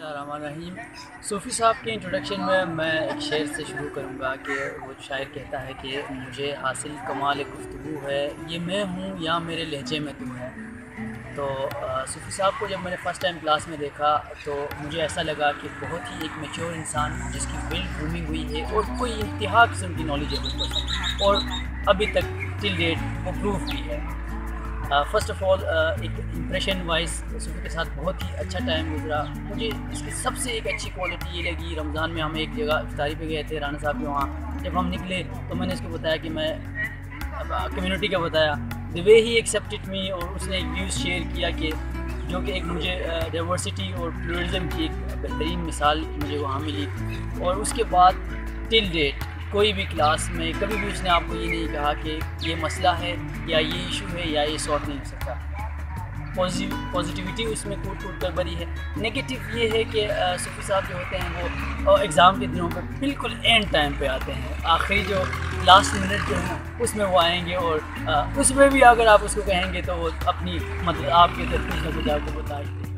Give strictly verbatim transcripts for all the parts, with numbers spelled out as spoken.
बिस्मिल्लाहिर्रहमानिर्रहीम। सूफ़ी साहब के इंट्रोडक्शन में मैं एक शेर से शुरू करूँगा कि वो शायर कहता है कि मुझे हासिल कमाल गुफ्तगू है, ये मैं हूँ या मेरे लहजे में तू है। तो सूफ़ी साहब को जब मैंने फ़र्स्ट टाइम क्लास में देखा तो मुझे ऐसा लगा कि बहुत ही एक मैच्योर इंसान जिसकी वेल ग्रूमिंग हुई है और कोई इंतहा किस्म की नॉलेजेबल पर्सन, और अभी तक टिल डेट वो प्रूफ भी है। फ़र्स्ट ऑफ़ ऑल एक इम्प्रेशन वाइज सूफ़ी के साथ बहुत ही अच्छा टाइम गुजरा। मुझे इसकी सबसे एक अच्छी क्वालिटी ये लगी, रमज़ान में हम एक जगह इफ्तारी पे गए थे राना साहब के वहाँ। जब हम निकले तो मैंने इसको बताया कि मैं कम्युनिटी का बताया, द वे ही एक्सेप्टेड मी, और उसने एक व्यूज़ शेयर किया कि जो कि एक मुझे डाइवर्सिटी और प्लूरलिज़म की एक बेहतरीन मिसाल मुझे वहाँ मिली। और उसके बाद टिल डेट कोई भी क्लास में कभी भी उसने आपको ये नहीं कहा कि ये मसला है या ये इशू है या ये सॉल्व नहीं हो सकता। पॉजिटिव पॉजिटिविटी उसमें कूट कूट कर भरी है। नेगेटिव ये है कि सूफ़ी साहब जो होते हैं वो एग्ज़ाम के दिनों पर बिल्कुल एंड टाइम पे आते हैं, आखिरी जो लास्ट मिनट जो है उसमें वो आएंगे, और आ, उसमें भी अगर आप उसको कहेंगे तो वो अपनी मतलब आपके तरफ कुछ ना कुछ आपको बता ही देगा।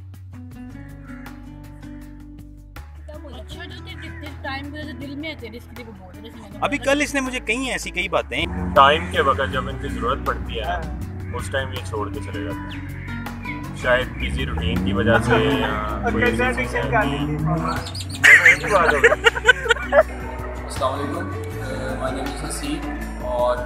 अभी कल इसने मुझे कई ऐसी कई बातें, टाइम के वक्त जब इनकी ज़रूरत पड़ती है उस टाइम ये छोड़ के चले जाते हैं, शायद बिजी रूटीन की वजह से या कोई ऐसी चीज़ है। अस्सलाम वालेकुम, माय नेम इज़ हसीब, और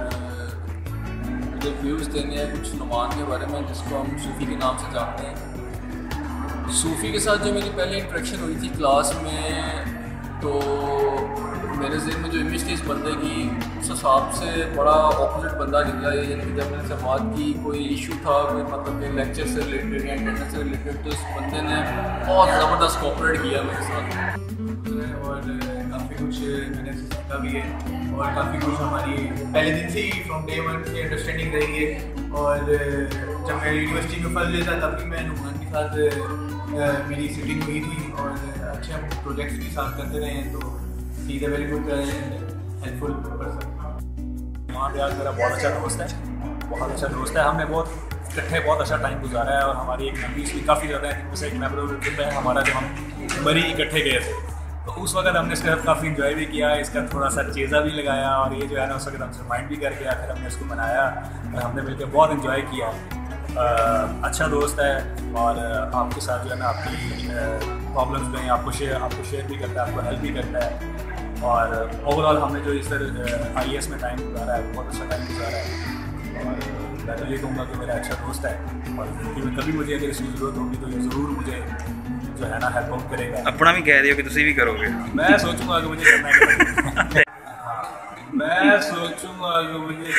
मुझे व्यूज़ देने हैं कुछ नुमान के बारे में जिसको हम सूफ़ी के नाम से जानते हैं। सूफ़ी के साथ जो मेरी पहले इंट्रैक्शन हुई थी क्लास में, तो मेरे ज़हन में जो इमेज थी इस बंदे की, उस हिसाब से बड़ा ऑपोजिट बंदा निकला। यानी कि जब मैंने से बात की, कोई इशू था कोई मतलब कि लेक्चर से रिलेटेड या अटेंडेंस से रिलेटेड, तो इस बंदे ने बहुत ज़बरदस्त कोऑपरेट किया मेरे साथ, और काफ़ी कुछ मैंने सीखा भी है, और काफ़ी कुछ हमारी पहले दिन से ही फ्रॉम डे वन से अंडरस्टैंडिंग रही है। और जब मैं यूनिवर्सिटी में फर्स्ट लेता तब भी मैं नुमान के साथ मेरी सिटिंग हुई थी, और अच्छे हम प्रोजेक्ट्स भी साथ करते रहे हैं, तो he is a very good helpful person. Numan Riyaz मेरा बहुत अच्छा दोस्त है, बहुत अच्छा दोस्त है। हमने बहुत इकट्ठे बहुत अच्छा टाइम गुजारा है, और हमारी एक मेमोरीज भी काफ़ी ज़्यादा है, जिनमें से एक मेमोरेबल ट्रिप है हमारा जब हम मरी इकट्ठे गए थे। तो उस वक्त हमने इसके साथ काफ़ी इन्जॉय भी किया, इसका थोड़ा सा चेज़ा भी लगाया, और ये जो है ना उस वक्त हमसे माइंड भी कर गया, फिर हमने इसको बनाया और हमने मिलकर बहुत इन्जॉय किया। आ, अच्छा दोस्त है, और आपके साथ जो है ना आपकी प्रॉब्लम्स में आपको शेयर आपको शेयर भी करता है, आपको हेल्प भी करता है। और ओवरऑल हमने जो इस तरह आई ए एस में टाइम गुजारा है बहुत अच्छा टाइम गुजारा है, और मैं तो ये कहूँगा कि मेरा अच्छा दोस्त है, और ज़िंदगी कभी मुझे अगर इसकी ज़रूरत होगी तो ये ज़रूर मुझे जो है ना हेल्प आउट करेगा। अपना भी कह रहे हो कि तुम भी करोगे? मैं सोचूंगा कि मुझे करना है मैं सोचूंगा कि मुझे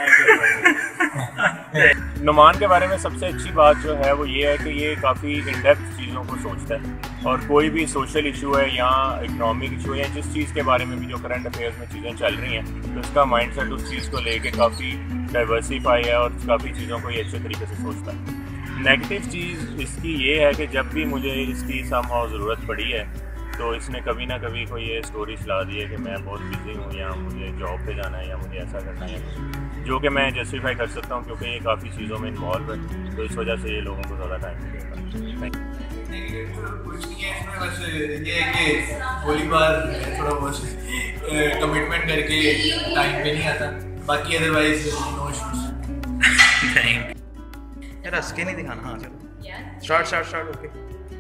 करना है। नुमान के बारे में सबसे अच्छी बात जो है वो ये है कि ये काफ़ी इन डेप्थ चीज़ों को सोचता है, और कोई भी सोशल इशू है या इकनॉमिक इशू है या जिस चीज़ के बारे में भी जो करंट अफेयर्स में चीज़ें चल रही हैं, तो उसका माइंडसेट उस चीज़ को लेके काफ़ी डाइवर्सिफाई है और काफ़ी चीज़ों को ये अच्छे तरीके से सोचता है। नेगेटिव चीज़ इसकी ये है कि जब भी मुझे इसकी समहाउ ज़रूरत पड़ी है तो इसने कभी ना कभी कोई ये स्टोरी सुना दी है कि मैं बहुत बिजी हूँ, या मुझे जॉब पे जाना है, या मुझे ऐसा करना है, जो कि मैं जस्टिफाई कर सकता हूँ क्योंकि ये काफ़ी चीज़ों में इन्वॉल्व है, तो इस वजह से ये लोगों को ज़्यादा टाइम नहीं देता। कुछ नहीं है इसमें, बस ये है कि पहली बार थोड़ा बहुत कमिटमेंट करके टाइम पे नहीं आता, बाकी अदरवाइज नो इश्यूज। यार हंस के नहीं दिखाना। हाँ चलो start start start okay.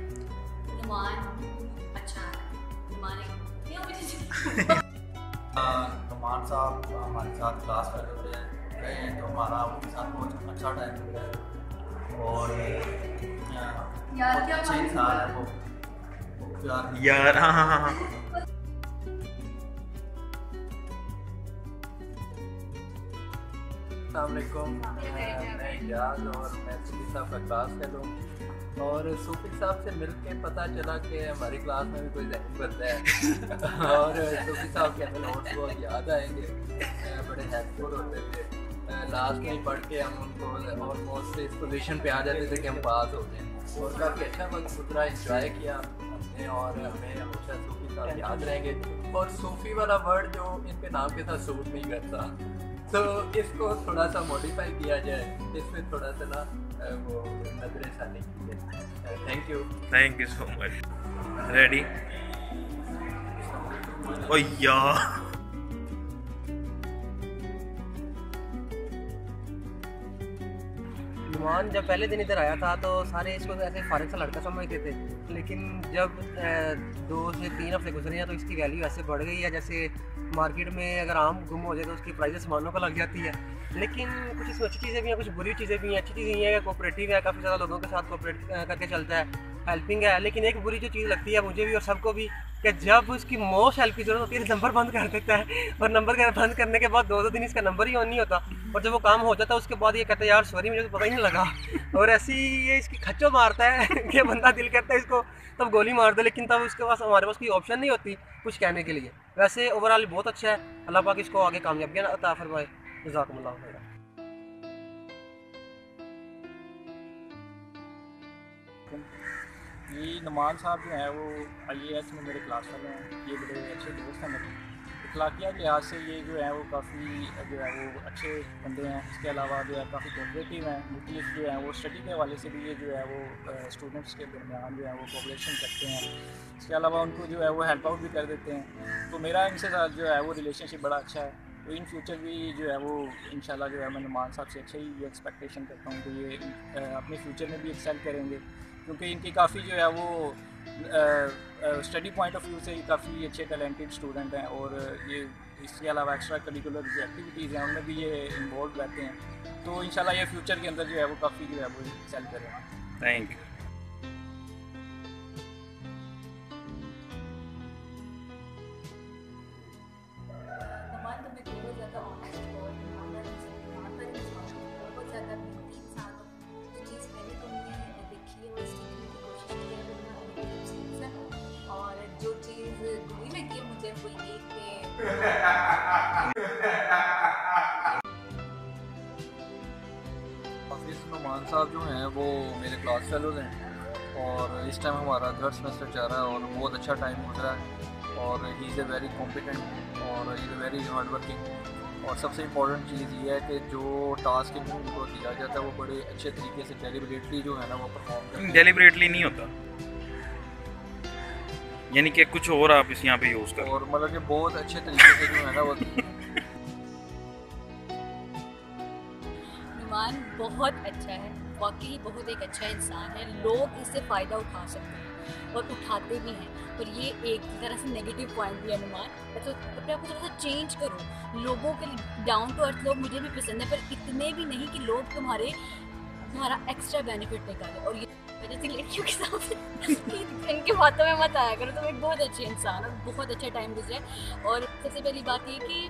Numan साहब हमारे साथ क्लास में रहे हैं, तो हमारा उनके साथ बहुत अच्छा टाइम हो गया, और बहुत अच्छे इंसान है वो, प्यार यार। हाँ हाँ हाँ हाँ अस्सलामुअलैकुम, मैं इजाज़ और मैं सूफी साहब का क्लास फेलो हूँ, और सूफी साहब से मिलके पता चला कि हमारी क्लास में भी कोई जहन बनता है और सूफी साहब के हमें नोट्स बहुत याद आएंगे, बड़े हेल्पफुल होते थे। लास्ट में पढ़ के हम उनको ऑलमोस्ट इस पोजीशन पे आ जाते थे कि हम पास हो गए, और काफ़ी अच्छा वक्त गुजरा, इंजॉय किया हमने, और हमें हमेशा सूफी साहब याद रहेंगे। और सूफी वाला वर्ड जो इनके नाम के साथ सूट नहीं करता, तो इसको थोड़ा सा मॉडिफाई किया जाए, इसमें थोड़ा सा ना वो नजर सानी की जाए। Thank you thank you so much. Ready? ओ यार नुमान जब पहले दिन इधर आया था तो सारे इसको ऐसे फारिग सा लड़का समझते थे, लेकिन जब दो से तीन हफ्ते गुजरे हैं तो इसकी वैल्यू ऐसे बढ़ गई है जैसे मार्केट में अगर आम गुम हो जाए तो उसकी प्राइस सामानों को लग जाती है। लेकिन कुछ इसमें अच्छी चीज़ें भी हैं, कुछ बुरी चीज़ें भी हैं। अच्छी चीज़ ये है कि कोऑपरेटिव है, काफ़ी ज़्यादा लोगों के साथ कोऑपरेट करके चलता है, हेल्पिंग है। लेकिन एक बुरी जो चीज़ लगती है मुझे भी और सबको भी कि जब उसकी मोस्ट हेल्प की जरूरत होती है नंबर बंद कर देता है, और नंबर बंद करने के बाद दो दो दिन इसका नंबर ही ऑन नहीं होता, और जब वो काम हो जाता है उसके बाद ये कहता है यार सॉरी मुझे तो पता ही नहीं लगा, और ऐसी ये इसकी खच्चो मारता है कि बंदा दिल करता है इसको तब गोली मार दे, लेकिन तब उसके पास हमारे पास कोई ऑप्शन नहीं होती कुछ कहने के लिए। वैसे ओवरऑल बहुत अच्छा है, अल्लाह पाक इसको आगे कामयाबियाँ अता फरमाए। जज़ाकुमुल्लाह खैर। ये नुमान साहब जो हैं वो आई ए एस में मेरे क्लास वाले हैं, ये बड़े अच्छे दोस्त हैं मेरे। अखलाकियात लिहाज से ये जो है वो काफ़ी जो है वो अच्छे बंदे हैं। इसके अलावा जो है काफ़ी कोऑपरेटिव हैं, मुख्तलिफ जो है वो स्टडी के हवाले से भी ये जो है वो स्टूडेंट्स के दरमियान जो है वो कोऑपरेशन करते हैं। इसके अलावा उनको जो है वो हेल्प आउट भी कर देते हैं। तो मेरा इनसे साथ जो है वो रिलेशनशिप बड़ा अच्छा है। तो इन फ्यूचर भी जो है वो इंशाल्लाह जो है मैं नुमान साहब से अच्छा ही ये एक्सपेक्टेशन करता हूँ कि ये अपने फ्यूचर में भी एक्सेल करेंगे, क्योंकि इनकी काफ़ी जो है वो स्टडी पॉइंट ऑफ व्यू से काफ़ी अच्छे टैलेंटेड स्टूडेंट हैं, और ये इसके अलावा एक्स्ट्रा करिकुलर जो एक्टिविटीज़ हैं उनमें भी ये इन्वॉल्व रहते हैं। तो इंशाल्लाह ये फ्यूचर के अंदर जो है वो काफ़ी जो है वो एक्सेल करेंगे। Thank you. नुमान साहब जो हैं वो मेरे क्लास फेलोज़ हैं, और इस टाइम हमारा थर्ड सेमेस्टर चल रहा है और बहुत अच्छा टाइम गुजरा है, और he is a very competent और he is a very hard working. और सबसे इम्पोर्टेंट चीज़ ये है कि जो टास्क इनको दिया जाता है वो बड़े अच्छे तरीके से डेलिबरेटली जो है ना वो परफॉर्म करते हैं। डेलिबरेटली नहीं होता, यानी कि कुछ और आप इस यहाँ पे यूज़ करो, और मतलब कि बहुत अच्छे तरीके से जो है ना वो नुमान बहुत अच्छा है, वाकई बहुत एक अच्छा इंसान है। लोग इससे फ़ायदा उठा सकते हैं और उठाते भी हैं, और ये एक तरह से नेगेटिव पॉइंट भी है नुमान। तो अपने आप को थोड़ा सा चेंज करो। लोगों के डाउन टू अर्थ लोग मुझे भी पसंद है, पर इतने भी नहीं कि लोग तुम्हारे तुम्हारा एक्स्ट्रा बेनिफिट निकाले। और ये जैसे लड़कियों के साथ इनकी बातों में मत आया करो, तुम एक बहुत अच्छे इंसान और बहुत अच्छा टाइम गुजरे। और सबसे पहली बात ये कि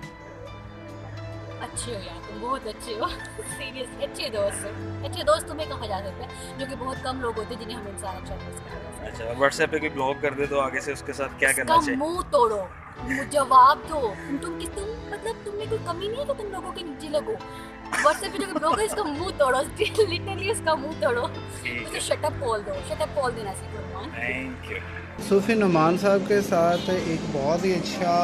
अच्छे हो यार, तुम बहुत अच्छे हो सीरियस अच्छे दोस्त हो। अच्छे दोस्त तुम्हें कहा जा सकता है, जो कि बहुत कम लोग होते हैं जिन्हें हम इंसान अच्छा समझते हैं। अच्छा, व्हाट्सएप पे कोई ब्लॉग कर दे तो आगे से उसके साथ क्या करना चाहिए? मुंह तोड़ो, जवाब दो। तुम तुम किस तुम मतलब तुम्हें कोई कमी नहीं है कि तुम लोगों के नीचे लगो। व्हाट्सएप पे जो ब्लॉग है इसका मुंह तोड़ो, लिटरली इसका मुंह तोड़ो, उसे शट अप कॉल दो, शट अप कॉल देना सीखो नुमान। Thank you. सूफी नुमान साहब के साथ एक बहुत ही अच्छा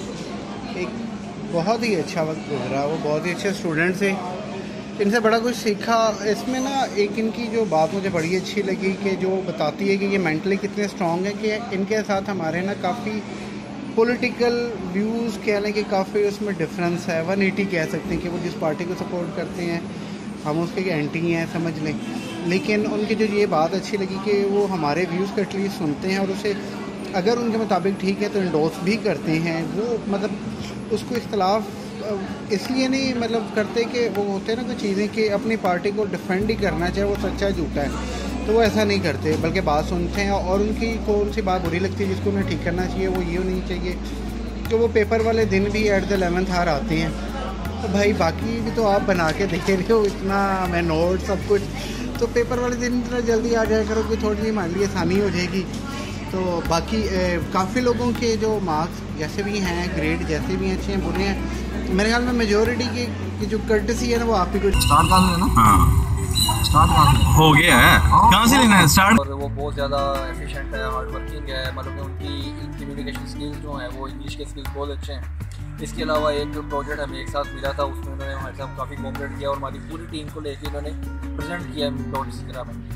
एक बहुत ही अच्छा वक्त गुजरा। वो बहुत ही अच्छे स्टूडेंट थे, इनसे बड़ा कुछ सीखा। इसमें ना एक इनकी जो बात मुझे बड़ी अच्छी लगी कि जो बताती है कि ये मेंटली कितने स्ट्रॉन्ग है, कि इनके साथ हमारे ना काफ़ी पॉलिटिकल व्यूज़ कह लें कि काफ़ी उसमें डिफरेंस है। वन एटी कह सकते हैं कि वो जिस पार्टी को सपोर्ट करते हैं हम उसके एंटी हैं समझ लें, लेकिन उनकी जो ये बात अच्छी लगी कि वो हमारे व्यूज़ को एटलीस्ट सुनते हैं और उसे अगर उनके मुताबिक ठीक है तो इंडोर्स भी करते हैं। वो मतलब उसको इख्तलाफ इसलिए नहीं मतलब करते कि वो होते हैं ना कुछ चीज़ें कि अपनी पार्टी को डिफेंड ही करना चाहे वो सच्चा झूठा है, तो वो ऐसा नहीं करते बल्कि बात सुनते हैं। और उनकी कौन सी बात बुरी लगती है जिसको उन्हें ठीक करना चाहिए वो ये नहीं चाहिए कि वो पेपर वाले दिन भी एट द एलेवेंथ आवर आते हैं। तो भाई बाकी भी तो आप बना के देखे रहे हो इतना, मैं नोट सब कुछ, तो पेपर वाले दिन इतना जल्दी आ जाया करो कि थोड़ी सी मान ली आसानी हो जाएगी। तो बाकी काफ़ी लोगों के जो मार्क्स जैसे भी हैं, ग्रेड जैसे भी अच्छे हैं बुरे हैं, मेरे ख्याल में मेजोरिटी की, की जो कर्टसी है ना वो आप ही को स्टार्ट कर लेना। हाँ स्टार्ट कर हो गया है, कहाँ से लेना है स्टार्ट? और वो बहुत ज़्यादा एफिशिएंट है, हार्ड वर्किंग है, मतलब कि उनकी कम्युनिकेशन स्किल्स जो हैं वो इंग्लिश के स्किल्स बहुत अच्छे हैं। इसके अलावा एक प्रोजेक्ट हमें एक साथ मिला था, उसमें उन्होंने हमारे साथ काफ़ी कोऑपरेट किया और हमारी पूरी टीम को लेके उन्होंने प्रेजेंट किया डॉट सिगरा में।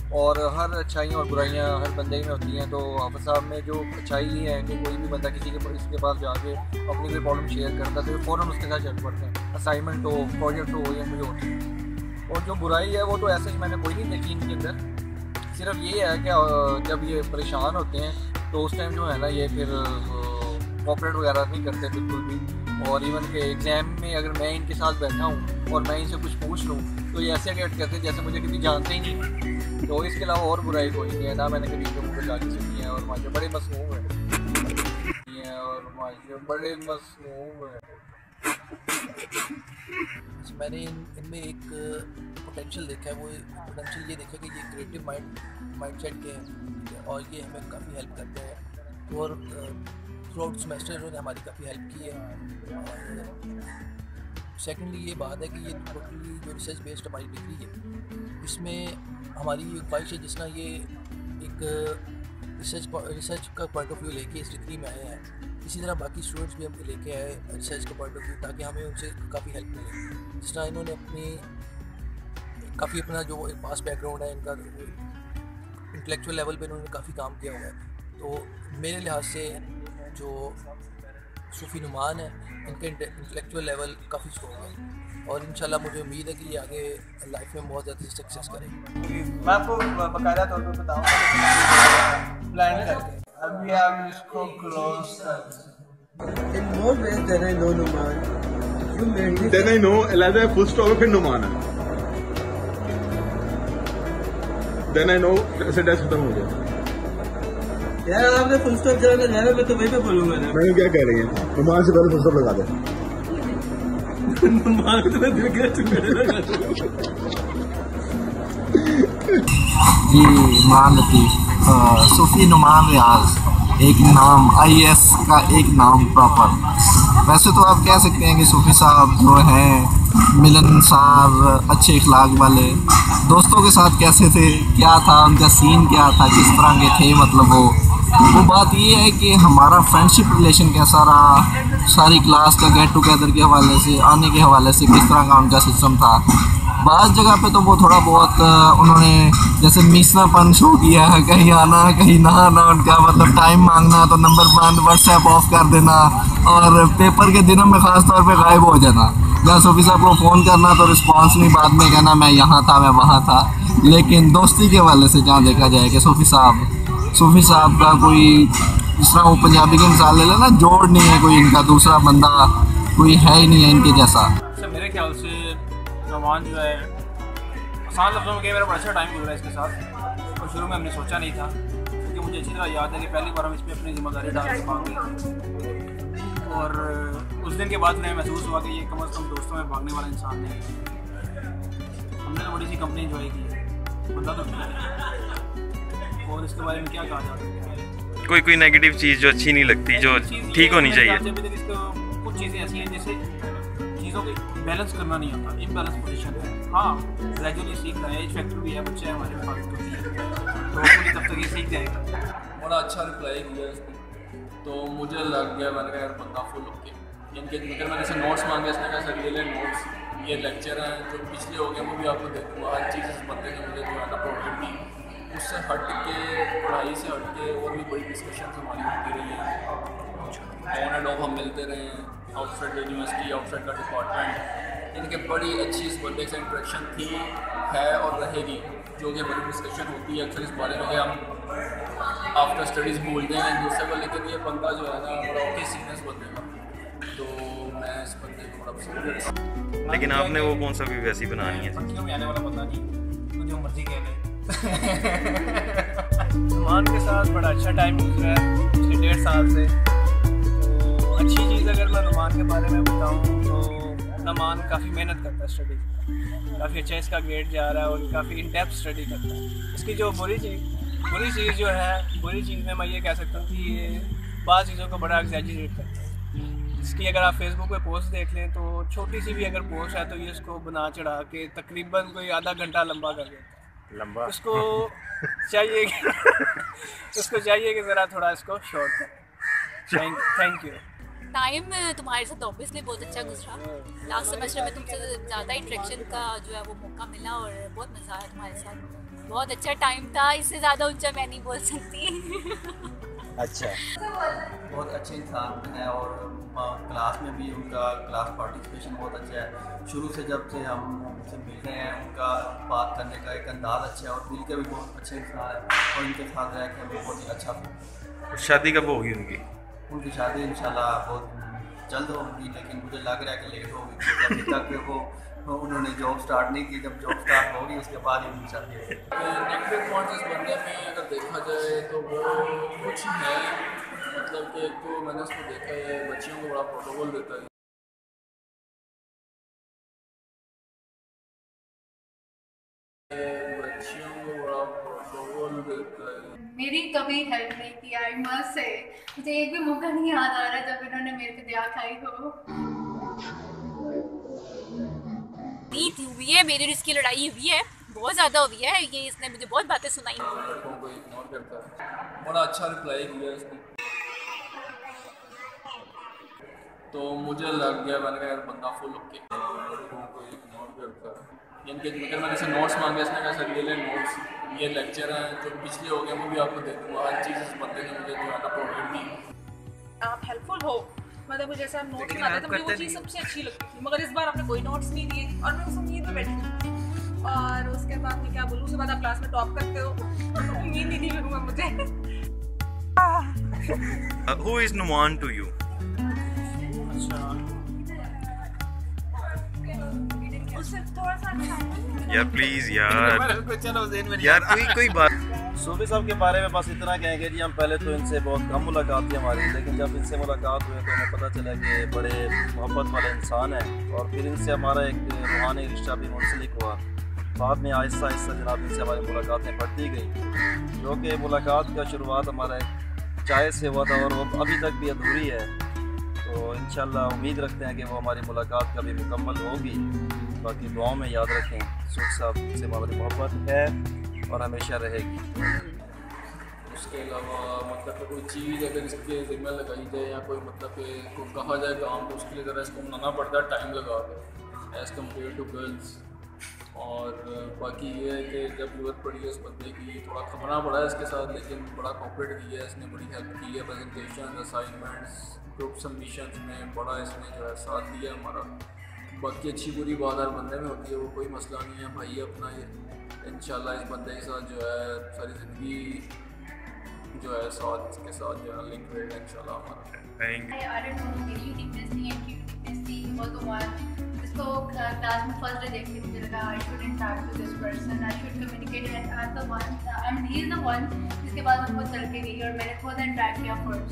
और हर अच्छाइयाँ और बुराइयाँ हर बंदे में होती हैं। तो हाफिज़ साहब में जो अच्छाई ये है कि कोई भी बंदा किसी के इसके पास जाके अपनी कोई प्रॉब्लम शेयर करता है तो फ़ौरन उसके साथ चल पड़ते हैं, असाइनमेंट हो, प्रोजेक्ट हो या कोई हो। और जो बुराई है वो तो ऐसे ही मैंने कोई नहीं देखी इनके अंदर। सिर्फ ये है कि जब ये परेशान होते हैं तो उस टाइम जो है ना ये फिर कोऑपरेट वगैरह नहीं करते बिल्कुल भी। और इवन के एग्ज़ाम में अगर मैं इनके साथ बैठा हूँ और मैं इनसे कुछ पूछ लूँ तो ये ऐसे रिएक्ट करते हैं जैसे मुझे कभी जानते ही नहीं। तो इसके अलावा और बुराई कोई नहीं है ना, मैंने कभी इनके मुँह पर जाके सुनी है। और माशा बड़े मसनून है और माशा बड़े मसनून है। मैंने इन इनमें एक पोटेंशियल देखा है। वो पोटेंशियल ये देखा कि ये क्रिएटिव माइंड माइंडसेट के हैं और ये हमें काफ़ी हेल्प करते हैं। और थ्रू आउट सेमेस्टर इन्होंने हमारी काफ़ी हेल्प की है। और सेकेंडली ये बात है कि ये टोटली जो रिसर्च बेस्ड हमारी डिग्री है इसमें हमारी ख्वाहिश है जिस तरह ये एक रिसर्च रिसर्च का पॉइंट ऑफ व्यू लेके इस डिग्री में आए हैं, इसी तरह बाकी स्टूडेंट्स भी हम लेके आए रिसर्च का पॉइंट ऑफ व्यू ताकि हमें उनसे काफ़ी हेल्प मिले। जिस तरह इन्होंने अपनी काफ़ी अपना जो एक पास बैकग्राउंड है इनका इंटेलेक्चुअल लेवल पे इन्होंने काफ़ी काम किया हुआ है। तो मेरे लिहाज से जो सूफी नुमान है इनके इंटेलेक्चुअल लेवल काफ़ी स्ट्रॉन्ग है और इंशाल्लाह मुझे उम्मीद है कि ये आगे लाइफ में बहुत ज़्यादा सक्सेस करेंगे। मैं आपको बाकायदा तौर पर बताऊँगा प्लान करके। अभी आप इसको क्लोज कर in more ways then I know Numan you made me then I know अलहदा फुल स्टॉप फिर नुमान है देन आई नो सेंटेंस खत्म हो गया। यार आपने फुल स्टॉप जगह जाना मैं तो वहीं पे बोलूंगा ना। मैं क्या कह रही है नुमान से पहले फुल स्टॉप लगा दे। नुमान तो मैं दिल के लगा जी मान लतीफ़ सूफी नुमान रियाज एक नाम आई ए एस का एक नाम प्रॉपर। वैसे तो आप कह सकते हैं कि सूफी साहब जो हैं मिलनसार अच्छे इखलाक वाले, दोस्तों के साथ कैसे थे, क्या था उनका सीन, क्या था, किस तरह के थे, मतलब वो वो बात ये है कि हमारा फ्रेंडशिप रिलेशन कैसा रहा, सारी क्लास का गेट टुगेदर के हवाले से, आने के हवाले से किस तरह का उनका सिस्टम था। बाज़ जगह पे तो वो थोड़ा बहुत उन्होंने जैसे मिसनापन शो किया है, कहीं आना कहीं ना आना, उनका मतलब टाइम मांगना तो नंबर बंद, व्हाट्सएप ऑफ कर देना और पेपर के दिनों में ख़ास तौर पे गायब हो जाना। जहाँ सूफी साहब को फ़ोन करना तो रिस्पॉन्स नहीं, बाद में कहना मैं यहाँ था मैं वहाँ था। लेकिन दोस्ती के हवाले से जहाँ देखा जाए कि सूफी साहब सूफी साहब का कोई जिस तरह वो पंजाबी की मिसाल ले लेना, जोड़ नहीं है कोई इनका, दूसरा बंदा कोई है ही नहीं है इनके जैसा। मेरे ख्याल से नुमान जो है आसान लफ्ज़ों में मेरा बड़ा अच्छा टाइम गुजरा इसके साथ और शुरू में हमने सोचा नहीं था क्योंकि मुझे अच्छी तरह याद है कि पहली बार हम इस पर अपनी जिम्मेदारी डाल के भागे और उस दिन के बाद हमें महसूस हुआ कि ये कम अज़ कम दोस्तों में भागने वाला इंसान नहीं है। हमने तो बड़ी सी कंपनी इंजॉय की, बंदा तो ठीक है। और इसके बारे में क्या कहा जा सकता है, कोई कोई नेगेटिव चीज़ जो अच्छी नहीं लगती, जो ठीक होनी चाहिए। कुछ चीज़ें ऐसी हैं जैसे चीज़ों को बैलेंस करना नहीं आता, इम्बैलेंस पोजीशन है। हाँ ग्रेजुअली सीख रहे हैं, एज फैक्टर भी है, बच्चे हमारे पास होती है तो पूरी तब तक ये सीख जाएगा। बड़ा अच्छा रिप्लाई किया इसने तो मुझे लग गया, मैंने कहा यार बंदा फुल ओके। इनके अगर मैंने से नोट्स मांगे इसने कहा सर ये ले नोट्स, ये लेक्चर हैं जो पिछले हो गए वो भी आपको दे दूँगा। हर चीज़ इस बंदे ने मुझे जो है ना प्रॉब्लम दी, उससे हट के पढ़ाई से हट के और भी बड़ी डिस्कशन हमारी होती रही है। ऑन एंड ऑफ हम मिलते रहे हैं, आउटसाइड यूनिवर्सिटी, आउटसाइड का डिपार्टमेंट। इनके बड़ी अच्छी इस बंदे से इंट्रैक्शन थी, है और रहेगी, जो कि बड़ी डिस्कशन होती है अक्सर इस बारे में कि हम आफ्टर स्टडीज़ भूलते हैं एक दूसरे को। लेकिन ये बंदा जो है ना बड़ा ओके सीरियस बंदे का, तो मैं इस बंदे को बड़ा पसंद करता। लेकिन आपने वो कौन सा भी वैसी बनानी है, क्यों आने वाला पता नहीं, जो मर्जी कह ले। नुमान के साथ बड़ा अच्छा टाइम गुजरा है पिछले डेढ़ साल से। तो अच्छी चीज़ अगर मैं नुमान के बारे में बताऊँ तो नुमान काफ़ी मेहनत करता है स्टडी, काफ़ी अच्छा इसका ग्रेड जा रहा है और काफ़ी इन डेप्थ स्टडी करता है। इसकी जो बुरी चीज़ बुरी चीज़ जो है बुरी चीज़ में मैं ये कह सकता हूँ कि ये बाज़ चीज़ों को बड़ा एग्जैजरेट करता है। इसकी अगर आप फेसबुक पे पोस्ट देख लें तो छोटी सी भी अगर पोस्ट है तो ये इसको बना चढ़ा के तकरीबन कोई आधा घंटा लंबा कर देता है। लंबा उसको चाहिए कि उसको चाहिए कि ज़रा थोड़ा इसको शॉर्ट करें। Thank you. टाइम तुम्हारे साथ ऑब्वियसली बहुत अच्छा गुजरा। लास्ट सेमेस्टर में तुमसे ज़्यादा इंटरेक्शन का जो है वो मौका मिला और बहुत मज़ा आया तुम्हारे साथ। बहुत अच्छा टाइम था, इससे ज़्यादा ऊंचा मैं नहीं बोल सकती। अच्छा, बहुत अच्छे इंसान हैं और क्लास में भी उनका क्लास पार्टिसिपेशन बहुत अच्छा है। शुरू से जब से हम उनसे मिल रहे हैं, उनका बात करने का एक अंदाज़ अच्छा है और दिल के भी बहुत अच्छे इंसान है और उनके साथ रह के हमें बहुत ही अच्छा था। शादी कब होगी उनकी? उनकी शादी इंशाल्लाह बहुत जल्द होगी, लेकिन मुझे लग रहा है कि लेट होगी क्योंकि अभी तक वो उन्होंने जॉब स्टार्ट नहीं की। जब जॉब स्टार्ट होगी उसके बाद ही उनकी शादी होगी। नेगेटिव पॉइंट्स इस बंदे में अगर देखा जाए तो वो कुछ है, मतलब कि एक तो मैंने उसको देखा है बच्चियों को बड़ा प्रोटोकॉल देता है। बच्चियों को बड़ा प्रोटोकॉल देता है। मेरी कभी हेल्प नहीं किया, आई मस्ट से। मुझे एक भी मौका नहीं याद आ रहा जब इन्होंने मेरे पे दया खाई हो। हुई है मेरी और इसकी लड़ाई हुई है, बहुत ज़्यादा हुई है। ये इसने मुझे बहुत बातें सुनाई। लड़कों को इग्नोर करता है, बड़ा अच्छा रिप्लाई किया इसने, तो मुझे लग गया, मैंने कहा यार बंदा फुल ओके। लड़कों को इग्नोर करता है, यानी कि अगर मैंने इसे नोट्स मांगे, इसने कहा सर ये ले नोट्स, ये लेक्चर हैं जो पिछले हो गए वो भी आपको दे दूँगा। हर चीज़ इस बंदे ने मुझे जो है ना प्रोवाइड की। आप हेल्पफुल हो, मतलब मुझे जैसे आप नोट्स बनाते थे मुझे वो चीज़ सबसे अच्छी लगती थी, मगर इस बार आपने कोई नोट्स नहीं दिए और मैं उस उम्मीद में बैठी थी। और उसके बाद मैं क्या बोलूँ, उसके बाद आप क्लास में टॉप करते हो, उम्मीद नहीं थी फिर मुझे। Who is Nouman to you? उससे थोड़ा सा अच्छा यार प्लीज यार यार कोई कोई बात। सूफी साहब के बारे में बस इतना कहेंगे जी, हम पहले तो इनसे बहुत कम मुलाकात थी हमारी, लेकिन जब इनसे मुलाकात हुई तो हमें पता चला कि बड़े मोहब्बत वाले इंसान हैं और फिर इनसे हमारा एक रूहानी रिश्ता भी मुंसलिक हुआ। बाद में आहिस्ता आहिस्ता जनाब इनसे हमारी मुलाकातें बढ़ती गई, जो कि मुलाकात का शुरुआत हमारा एक चाय से हुआ था और वो अभी तक भी अधूरी है। तो इंशाल्लाह उम्मीद रखते हैं कि वो हमारी मुलाकात कभी मुकम्मल होगी। बाकी दुआओं में याद रखें, सूफी साहब से हमारी मोहब्बत है और हमेशा रहेगी। उसके अलावा मतलब कोई चीज़ अगर इसके ज़िम्मे लगाई जाए या कोई मतलब को कहा जाए काम, तो उसके लिए ज़रा इसको मनाना पड़ता है, टाइम लगा के एज़ कम्पेयर टू गर्ल्स। और बाकी ये है कि जब जरूरत पड़ी है उस बंदे की, थोड़ा खपना पड़ा है इसके साथ, लेकिन बड़ा कोऑपरेट किया है इसने, बड़ी हेल्प की है प्रेजेंटेशन, असाइनमेंट्स, ग्रुप सबमिशंस में बड़ा इसने जो है साथ दिया हमारा। बाकी अच्छी बुरी बात हर बंदे में होती है, वो कोई मसला नहीं है भाई अपना। ये इंशाल्लाह इस बंदे के साथ जो है सारी ज़िंदगी जो है साथ इसके साथ जो है लिंक रहेगा इंशाल्लाह हमारा। तो क्लास में फर्स्ट डे देख के मुझे लगा I should interact with this person, I should communicate and I the one I mean he is the one जिसके बाद मैं खुद चल के गई और मैंने खुद इंटरेक्ट किया फर्स्ट।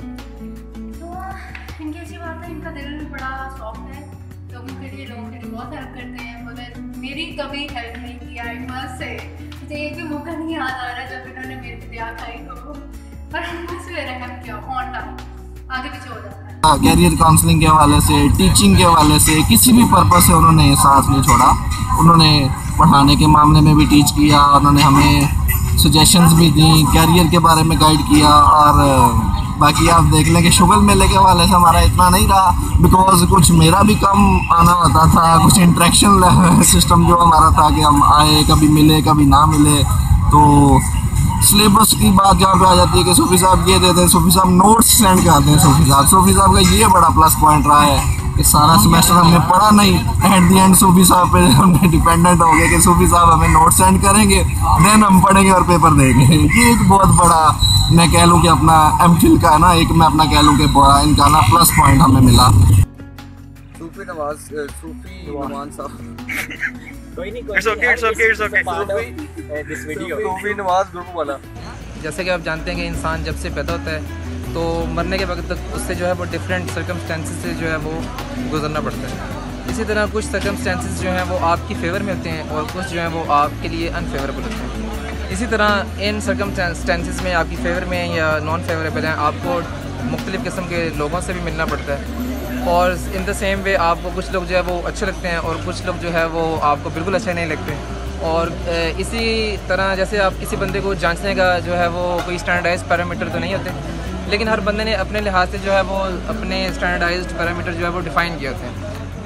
तो इनकी अच्छी बात है, इनका दिल बड़ा सॉफ्ट है, लोगों के लिए लोगों के लिए बहुत हेल्प करते हैं, मगर मेरी कभी हेल्प नहीं किया। आई मस्ट से मुझे एक भी मौका नहीं याद आ रहा जब इन्होंने मेरे पे दया खाई हो, पर मुझसे रहम किया ऑन टाइम, आगे पीछे हो जाता है। कैरियर काउंसलिंग के हवाले से, टीचिंग के हवाले से, किसी भी पर्पज़ से उन्होंने साथ नहीं छोड़ा। उन्होंने पढ़ाने के मामले में भी टीच किया, उन्होंने हमें सजेशंस भी दी, कैरियर के बारे में गाइड किया। और बाकी आप देख लें कि शुगल मेले के हवाले से हमारा इतना नहीं रहा, बिकॉज कुछ मेरा भी कम आना होता था, कुछ इंट्रैक्शन सिस्टम जो हमारा था कि हम आए कभी मिले कभी ना मिले। तो सिलेबस की बात जहाँ पे आ जाती है कि सूफी साहब ये देते हैं, सूफी साहब नोट्स सेंड करते हैं। सूफी साहब सूफी साहब का ये बड़ा प्लस पॉइंट रहा है कि सारा सेमेस्टर हमने पढ़ा नहीं, एट दी एंड सूफी साहब पे हमने डिपेंडेंट हो गए कि सूफी साहब हमें नोट सेंड करेंगे, देन हम पढ़ेंगे और पेपर देंगे। ये एक बहुत बड़ा मैं कह लूँ कि अपना एमफिल का ना एक मैं अपना कह लूँ कि बड़ा इनका ना प्लस पॉइंट हमें मिला। सूफी नवाज सूफी नौमान साहब कोई नहीं कोई okay, it's okay, it's okay. This video Sufi Nawaz group वाला। जैसे कि आप जानते हैं कि इंसान जब से पैदा होता है तो मरने के वक्त तक उससे जो है वो डिफरेंट सर्कमस्टेंसेस से जो है वो गुजरना पड़ता है। इसी तरह कुछ सर्कमस्टेंसेस जो हैं वो आपकी फेवर में होते हैं और कुछ जो हैं वो आपके लिए अनफेवरेबल होते हैं। इसी तरह इन सर्कमस्टेंसेस में आपकी फेवर में या नॉन फेवरेबल हैं, आपको मुख्तलिफ़ किस्म के लोगों से भी मिलना पड़ता है। और इन द सेम वे आपको कुछ लोग जो है वो अच्छे लगते हैं और कुछ लोग जो है वो आपको बिल्कुल अच्छे नहीं लगते। और इसी तरह जैसे आप किसी बंदे को जांचने का जो है वो कोई स्टैंडर्डाइज पैरामीटर तो नहीं होते, लेकिन हर बंदे ने अपने लिहाज से जो है वो अपने स्टैंडर्डाइज्ड पैरामीटर जो है वो डिफ़ाइन किए होते हैं।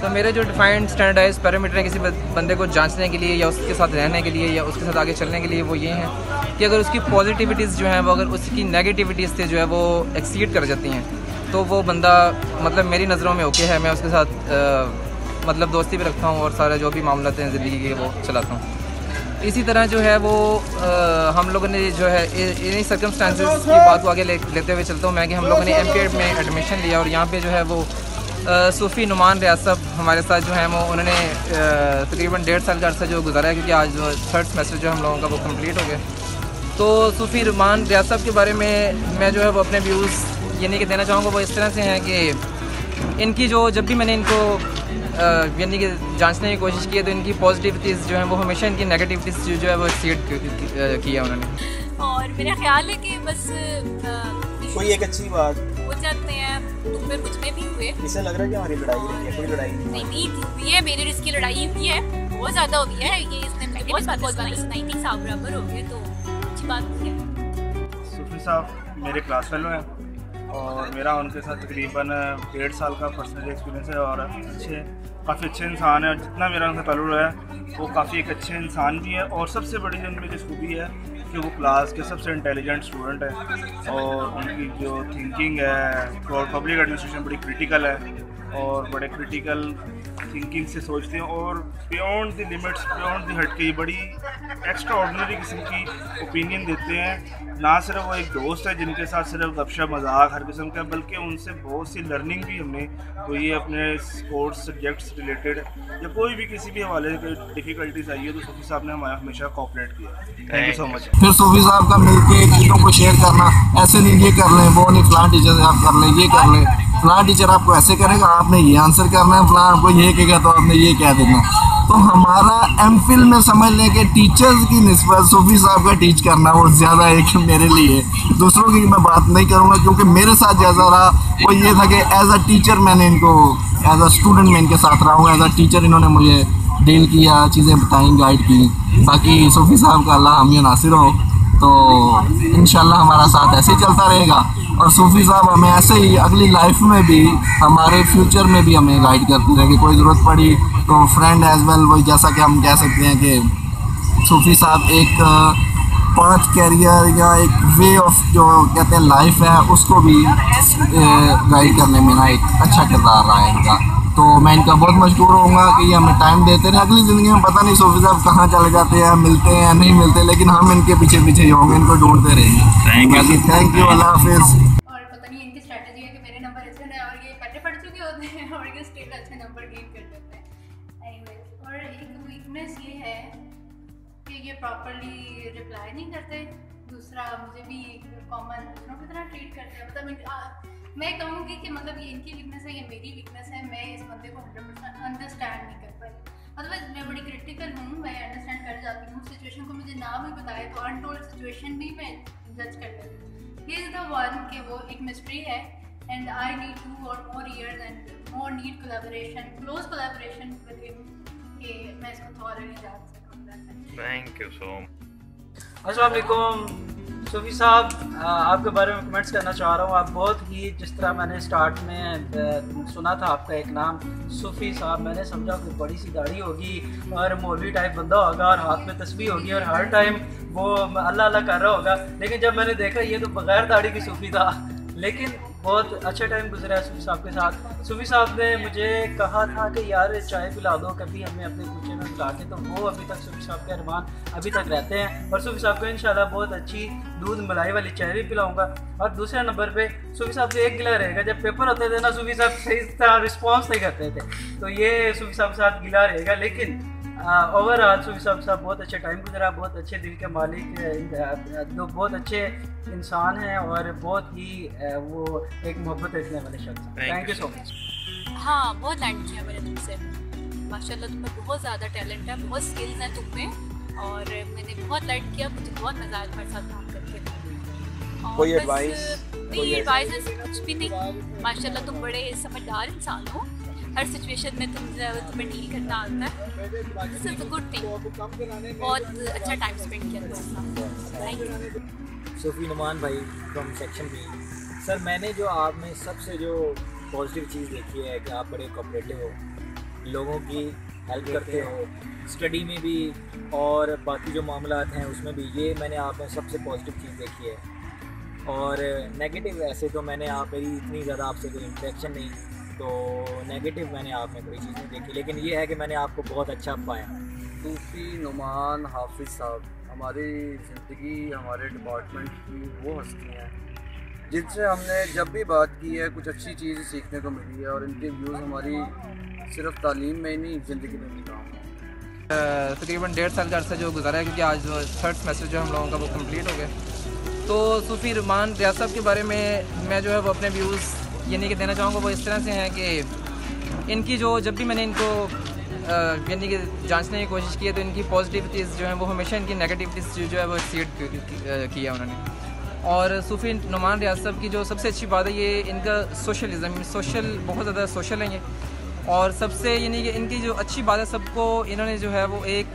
तो मेरे जो डिफाइंड स्टैंडर्डाइज पैरामीटर है किसी बंदे को जांचने के लिए या उसके साथ रहने के लिए या उसके साथ आगे चलने के लिए वो ये हैं कि अगर उसकी पॉजिटिविटीज़ जो हैं वो अगर उसकी नेगेटिविटीज़ से जो है वो एक्सीड कर जाती हैं तो वो बंदा मतलब मेरी नज़रों में ओके है, मैं उसके साथ आ, मतलब दोस्ती भी रखता हूँ और सारे जो भी मामला हैं ज़िंदगी के वो चलाता हूँ। इसी तरह जो है वो आ, हम लोगों ने जो है इन्हीं सर्कमस्टांसेस की बात को आगे ले, लेते हुए चलता हूँ मैं कि हम लोगों ने एम पी ए में एडमिशन लिया और यहाँ पे जो है वो सूफ़ी नुमान रियाज साहब हमारे साथ जो हैं वो उन्होंने तकरीबन डेढ़ साल का अर्सा जो गुजारा है क्योंकि आज जो थर्ड सेमेस्टर जो हम लोगों का वो कंप्लीट हो गया। तो सूफ़ी नुमान रियाज साहब के बारे में मैं जो है वो अपने व्यूज़ ये नहीं कि देना चाहूँगा, वो इस तरह से हैं कि इनकी जो जब भी मैंने इनको यानी कि जांचने की कोशिश की है तो इनकी पॉजिटिविटीज़ जो है वो हमेशा इनकी नेगेटिविटीज़ जो है वो एक्सीड किया उन्होंने। और मेरा ख्याल है कि बस कोई एक अच्छी बात हो जाते हैं तुम पे कुछ में भी हुए। इसे लग रहा है कि हमारी लड़ाई रही है, कोई लड़ाई नहीं नहीं हुई है, मेरी इसकी लड़ाई हुई है, बहुत ज़्यादा हुई है, ये इसने बहुत बहुत सुनाई थी, साहब बराबर हो गए तो अच्छी बात है। सूफी साहब मेरे क्लास फेलो हैं और मेरा उनके साथ तकरीबन डेढ़ साल का पर्सनल एक्सपीरियंस है और अच्छे काफ़ी अच्छे इंसान है और जितना मेरा उनका ताल्लुक़ है वो काफ़ी एक अच्छे इंसान भी है और सबसे बड़ी उनमें जो खूबी है कि वो क्लास के सबसे इंटेलिजेंट स्टूडेंट है और उनकी जो थिंकिंग है फॉर पब्लिक एडमिनिस्ट्रेशन बड़ी क्रिटिकल है और बड़े क्रिटिकल थिंकिंग से सोचते हैं और beyond the limits beyond the hut के बड़ी एक्स्ट्रा ऑर्डिनरी किस्म की ओपिनियन देते हैं। ना सिर्फ वो एक दोस्त है जिनके साथ सिर्फ गपशप मजाक हर किस्म का, बल्कि उनसे बहुत सी लर्निंग भी हमने तो ये अपने स्पोर्ट्स सब्जेक्ट्स रिलेटेड या कोई भी किसी भी हवाले से डिफ़िकल्टीज आई है तो सूफी साहब ने हमारा हमेशा कोऑपरेट किया। Thank you so much. फिर सूफी साहब का मिलके चीज़ों को शेयर करना, ऐसे नहीं ये कर लें वो नहीं, फलां टीचर से आप कर लें ये कर लें, फलां टीचर आपको ऐसे करेगा आपने ये आंसर करना है, फलां आपको ये कहेगा तो आपने ये कह देना। तो हमारा एम फिल में समझ लें कि टीचर्स की निस्बत सूफी साहब का टीच करना वो ज़्यादा एक मेरे लिए, दूसरों की मैं बात नहीं करूँगा क्योंकि मेरे साथ जैसा रहा वो ये था कि एज अ टीचर मैंने इनको एज अ स्टूडेंट मैं इनके साथ रहा हूँ, एज अ टीचर इन्होंने मुझे डील किया, चीज़ें बताई, गाइड की। बाकी सूफी साहब का अल्लाह हमें नासिर हो तो इंशाल्लाह हमारा साथ ऐसे ही चलता रहेगा और सूफी साहब हमें ऐसे ही अगली लाइफ में भी हमारे फ्यूचर में भी हमें गाइड करते रहेंगे। कोई ज़रूरत पड़ी तो फ्रेंड एज वेल, वही जैसा कि हम कह सकते हैं कि सूफी साहब एक पांच कैरियर या एक वे ऑफ जो कहते हैं लाइफ है उसको भी गाइड करने में ना एक अच्छा किरदार रहा है इनका। तो मैं इनका बहुत मशहूर होऊंगा कि ये हमें टाइम देते रहे। अगली ज़िंदगी में पता नहीं सूफी साहब कहाँ चले जाते हैं, मिलते हैं नहीं मिलते, लेकिन हम इनके पीछे पीछे ही होंगे, इनको ढूंढते रहेंगे। थैंक यू थैंक यू अल्लाह हाफिज़। और पता नहीं इनकी स्ट्रैटेजी है कि मेरे नंबर अच्छे हैं और ये पढ़े पढ़ चुके होते हैं और ये स्टिल अच्छे नंबर गेन कर लेते हैं। एनीवेज, और एक वीकनेस ये है कि ये प्रॉपरली रिप्लाई नहीं करते। दूसरा मुझे भी कॉमन दूसरों की तरह ट्रीट करते हैं। मतलब मैं कहूँगी कि मतलब ये इनकी वीकनेस है, ये मेरी वीकनेस है। मैं इस बंदे को हंड्रेड परसेंट अंडरस्टैंड नहीं कर पाई। मतलब मैं बड़ी क्रिटिकल हूँ, मैं अंडरस्टैंड कर जाती हूँ सिचुएशन को। मुझे ना भी बताए तो अनटोल्ड सिचुएशन भी मैं जज कर लेती हूँ। ही इज़ द वन कि वो एक मिस्ट्री है एंड आई नीड टू और more years and more need collaboration, close collaboration with him कि मैं इसको थॉरली जान सकूँ। Thank you so much. अस्सलाम वालेकुम सूफी साहब, आपके बारे में कमेंट्स करना चाह रहा हूँ। आप बहुत ही, जिस तरह मैंने स्टार्ट में सुना था आपका एक नाम सूफी साहब, मैंने समझा कोई बड़ी सी दाढ़ी होगी और मौलवी टाइप बंदा होगा और हाथ में तस्बीह होगी और हर टाइम वो अल्लाह अल्लाह कर रहा होगा। लेकिन जब मैंने देखा ये तो बगैर दाढ़ी की सूफी था। लेकिन बहुत अच्छा टाइम गुजरा है सूफी साहब के साथ। सूफी साहब ने मुझे कहा था कि यार चाय पिला दो कभी हमें अपने कुचे में बुला के, तो वो अभी तक सूफी साहब के अरमान अभी तक रहते हैं और सूफी साहब को इंशाल्लाह बहुत अच्छी दूध मलाई वाली चाय भी पिलाऊंगा। और दूसरे नंबर पे सूफी साहब से एक गिला रहेगा, जब पेपर होते थे ना सूफी साहब सही तरह रिस्पॉन्स नहीं करते थे, तो ये सूफी साहब के साथ गिला रहेगा। लेकिन ओवरऑल सूफी साहब साहब बहुत अच्छे टाइम गुजरा, बहुत अच्छे दिल के मालिक, दो बहुत अच्छे इंसान हैं और बहुत ही वो एक मोहब्बत रखने वाले शख्स। Thank you so much. हाँ, बहुत लर्न किया मैंने तुमसे, माशाल्लाह तुम्हें बहुत ज़्यादा टैलेंट है, बहुत स्किल्स हैं तुम में और मैंने बहुत लर्न किया, मुझे बहुत मज़ा आया तुम्हारे साथ काम करके। कोई एडवाइस? नहीं, एडवाइस ऐसे कुछ भी नहीं, माशाल्लाह तुम बड़े समझदार इंसान हो, हर सिचुएशन में तुम तुम्हें डील करना आता है। This is a good thing. बहुत अच्छा टाइम स्पेंड किया तुम्हारे साथ। Thank you. सूफी नुमान भाई फ्रॉम सेक्शन बी। सर, मैंने जो आप में सबसे जो पॉजिटिव चीज़ देखी है कि आप बड़े कोऑपरेटिव हो लोगों की हेल्प करते हो स्टडी में भी और बाकी जो मामलात हैं उसमें भी, ये मैंने आप में सबसे पॉजिटिव चीज़ देखी है। और नेगेटिव ऐसे तो मैंने आप मेरी इतनी ज़्यादा आपसे कोई इंटरेक्शन नहीं, तो नेगेटिव मैंने आप में कोई चीज़ नहीं देखी, लेकिन ये है कि मैंने आपको बहुत अच्छा पाया। सूफी नुमान हाफिज़ साहब हमारी ज़िंदगी, हमारे डिपार्टमेंट की वो हस्ती हैं जिनसे हमने जब भी बात की है कुछ अच्छी चीज़ सीखने को मिली है, और इनके व्यूज़ हमारी सिर्फ तालीम में ही नहीं ज़िंदगी में भी काम है। तकरीबन डेढ़ साल का अर्सा जो गुजारा है, क्योंकि आज थर्ड सेमेस्टर जो हम लोगों का वो कंप्लीट हो गया। तो सूफी नुमान रियाज साहब के बारे में मैं जो है वो अपने व्यूज़ यानी कि देना चाहूँगा वो इस तरह से हैं कि इनकी जो जब भी मैंने इनको यानी कि जांचने की कोशिश की है तो इनकी पॉजिटिविटीज़ जो है वो हमेशा इनकी नेगेटिविटीज़ जो है वो एक्सीड किया उन्होंने। और सूफी नुमान रियाज साहब की जो सबसे अच्छी बात है ये इनका सोशलिज़म, सोशल बहुत ज़्यादा सोशल है ये। और सबसे यानी कि इनकी जो अच्छी बात है सबको इन्होंने जो है वो एक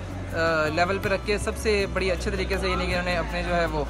लेवल पे रख के सबसे बड़ी अच्छे तरीके से यानी कि इन्होंने अपने जो है वो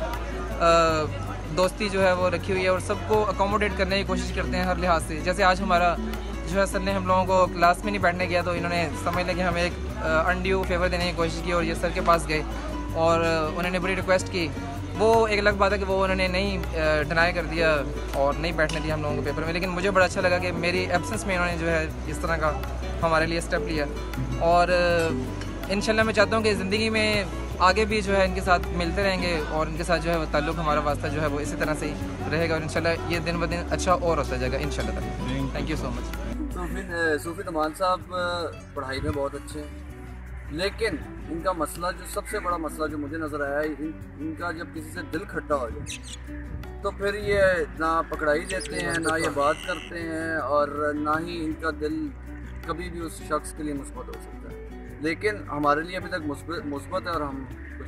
आ, दोस्ती जो है वो रखी हुई है और सबको अकोमोडेट करने की कोशिश करते हैं हर लिहाज से। जैसे आज हमारा जो है सर ने हम लोगों को क्लास में नहीं बैठने किया तो इन्होंने समझ लें कि हमें एक अनड्यू फेवर देने की कोशिश की और ये सर के पास गए और उन्होंने बड़ी रिक्वेस्ट की। वो एक अलग बात है कि वो उन्होंने नहीं डिनाई कर दिया और नहीं बैठने दिया हम लोगों को पेपर में, लेकिन मुझे बड़ा अच्छा लगा कि मेरी एब्सेंस में इन्होंने जो है इस तरह का हमारे लिए स्टेप लिया। और इंशाल्लाह मैं चाहता हूँ कि ज़िंदगी में आगे भी जो है इनके साथ मिलते रहेंगे और इनके साथ जो है वो ताल्लुक़ हमारा वास्ता जो है वो इसी तरह से ही रहेगा और इंशाल्लाह ये दिन ब दिन अच्छा और होता जाएगा इंशाल्लाह। Thank you so much. Sufi Sufi Numan साहब पढ़ाई में बहुत अच्छे हैं, लेकिन इनका मसला जो सबसे बड़ा मसला जो मुझे नज़र आया है इन, इनका जब किसी से दिल खट्टा हो जाए तो फिर ये ना पकड़ाई देते हैं, ना ये बात करते हैं और ना ही इनका दिल कभी भी उस शख्स के लिए मुस्बत हो सकता है। लेकिन हमारे लिए अभी तक मुस्बत है और हम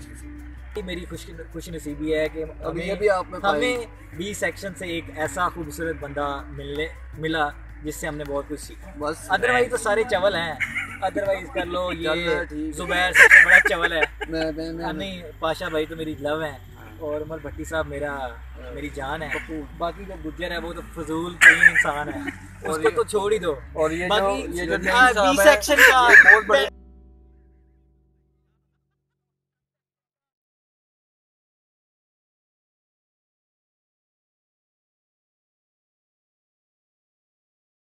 खुश मेरी खुश खुश नसीबी है कि अभी अभी आप में हमें बी सेक्शन से एक ऐसा खूबसूरत बंदा मिलने मिला जिससे हमने बहुत कुछ सीखा। बस अदरवाइज तो सारे चवल हैं, अदरवाइज कर लो ये जुबैर सबसे बड़ा चवल है। मैं, मैं, मैं, नहीं पाशा भाई तो मेरी लव है और उमर भट्टी साहब मेरा मेरी जान है। बाकी जो गुज्जर है वो तो फजूल तीन इंसान है, उसको तो छोड़ ही दो। और ये जो ये जो बी सेक्शन का